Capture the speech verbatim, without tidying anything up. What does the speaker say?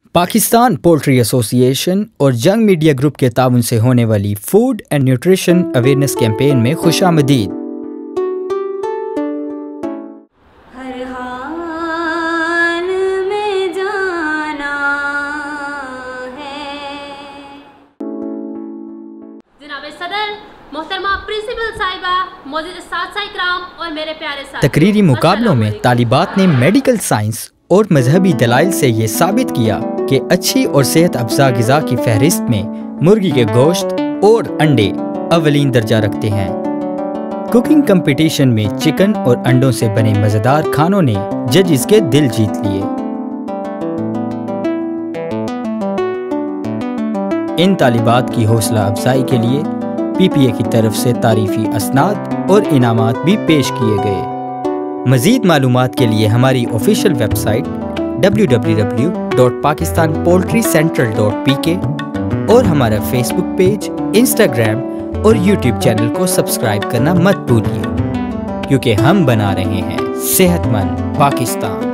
Pakistan poultry association और जंग media group के ताउन से होने वाली food and nutrition awareness campaign में खुशामदीद। हर हाल में जाना है। जनाब सदर, मोहतरमा प्रिंसिपल साहिबा, मौजूद साथ इकराम और मेरे प्यारे साथी। तकरीरी मुकाबलों में तालिबात ने मेडिकल साइंस और मजहबी दलाइल से ये साबित किया कि अच्छी और सेहत अफजा ग़िज़ा की फहरिस्त में मुर्गी के गोश्त और अंडे अव्वलीन दर्जा रखते हैं। कुकिंग कंपटीशन में चिकन और अंडों से बने मज़ेदार खानों ने जजेस के दिल जीत लिए। इन तालिबात की हौसला अफजाई के लिए पीपीए की तरफ से तारीफी असनाद और इनामात भी पेश किए गए। मज़ीद मालूमात के लिए हमारी official website W W W dot Pakistan poultry central dot P K और हमारा फेसबुक पेज, इंस्टाग्राम और यूट्यूब चैनल को सब्सक्राइब करना मत भूलिए, क्योंकि हम बना रहे हैं सेहतमंद पाकिस्तान।